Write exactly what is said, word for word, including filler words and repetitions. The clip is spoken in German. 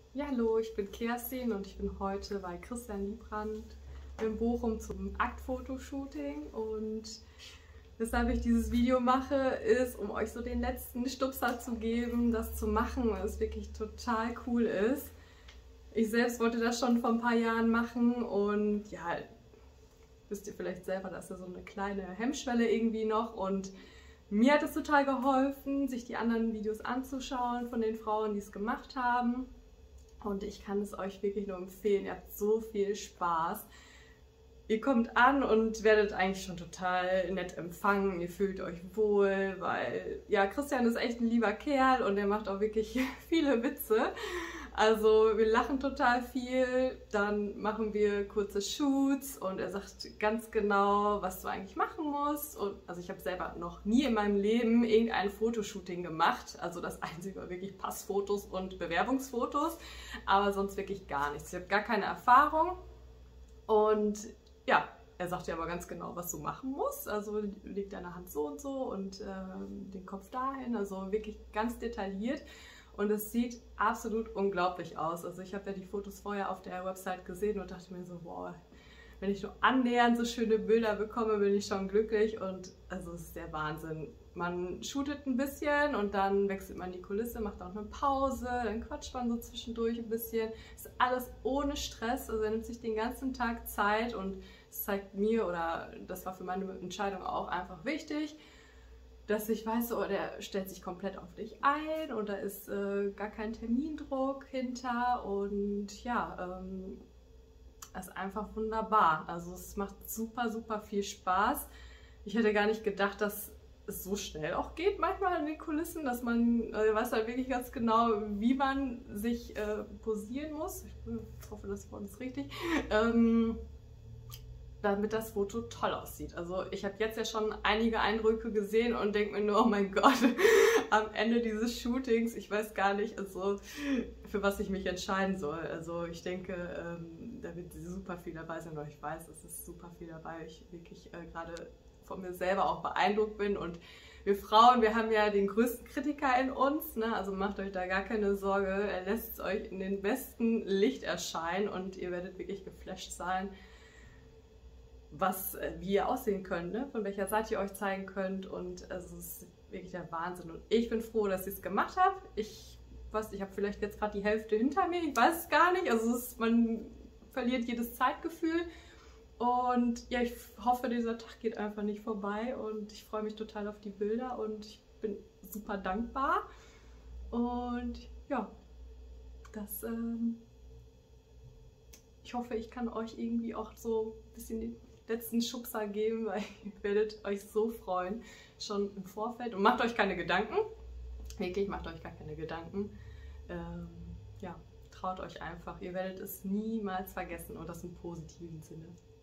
Ja, hallo, ich bin Kerstin und ich bin heute bei Christian Liebrandt in Bochum zum Aktfotoshooting. Und weshalb ich dieses Video mache, ist, um euch so den letzten Stupser zu geben, das zu machen, weil es wirklich total cool ist. Ich selbst wollte das schon vor ein paar Jahren machen und ja, wisst ihr vielleicht selber, dass da so eine kleine Hemmschwelle irgendwie noch, und mir hat es total geholfen, sich die anderen Videos anzuschauen von den Frauen, die es gemacht haben. Und ich kann es euch wirklich nur empfehlen. Ihr habt so viel Spaß. Ihr kommt an und werdet eigentlich schon total nett empfangen. Ihr fühlt euch wohl, weil ja, Christian ist echt ein lieber Kerl und er macht auch wirklich viele Witze. Also wir lachen total viel, dann machen wir kurze Shoots und er sagt ganz genau, was du eigentlich machen musst. Und also ich habe selber noch nie in meinem Leben irgendein Fotoshooting gemacht. Also das Einzige war wirklich Passfotos und Bewerbungsfotos, aber sonst wirklich gar nichts. Ich habe gar keine Erfahrung und ja, er sagt dir aber ganz genau, was du machen musst. Also leg deine Hand so und so und äh, den Kopf dahin, also wirklich ganz detailliert. Und es sieht absolut unglaublich aus. Also ich habe ja die Fotos vorher auf der Website gesehen und dachte mir so, wow, wenn ich nur annähernd so schöne Bilder bekomme, bin ich schon glücklich. Und also es ist der Wahnsinn. Man shootet ein bisschen und dann wechselt man die Kulisse, macht auch eine Pause, dann quatscht man so zwischendurch ein bisschen. Ist alles ohne Stress, also er nimmt sich den ganzen Tag Zeit und es zeigt mir, oder das war für meine Entscheidung auch einfach wichtig, dass ich weiß, oh, der stellt sich komplett auf dich ein und da ist äh, gar kein Termindruck hinter und ja, ähm, ist einfach wunderbar. Also es macht super, super viel Spaß. Ich hätte gar nicht gedacht, dass es so schnell auch geht manchmal in den Kulissen, dass man äh, weiß halt wirklich ganz genau, wie man sich äh, posieren muss. Ich hoffe, das Wort ist richtig. Ähm, damit das Foto toll aussieht. Also ich habe jetzt ja schon einige Eindrücke gesehen und denke mir nur, oh mein Gott, am Ende dieses Shootings, ich weiß gar nicht, also für was ich mich entscheiden soll. Also ich denke, ähm, da wird super viel dabei sein, oder ich weiß, es ist super viel dabei, weil ich wirklich äh, gerade von mir selber auch beeindruckt bin. Und wir Frauen, wir haben ja den größten Kritiker in uns, ne? Also macht euch da gar keine Sorge, er lässt es euch in den besten Licht erscheinen und ihr werdet wirklich geflasht sein, was, wie ihr aussehen könnt, ne? Von welcher Seite ihr euch zeigen könnt, und also es ist wirklich der Wahnsinn und ich bin froh, dass ich es gemacht habe. Ich weiß, ich habe vielleicht jetzt gerade die Hälfte hinter mir, ich weiß es gar nicht, also es ist, man verliert jedes Zeitgefühl und ja, ich hoffe, dieser Tag geht einfach nicht vorbei und ich freue mich total auf die Bilder und ich bin super dankbar und ja, das ähm, ich hoffe, ich kann euch irgendwie auch so ein bisschen den letzten Schubser geben, weil ihr werdet euch so freuen, schon im Vorfeld. Und macht euch keine Gedanken, wirklich, macht euch gar keine Gedanken. Ähm, ja, traut euch einfach, ihr werdet es niemals vergessen, und das im positiven Sinne.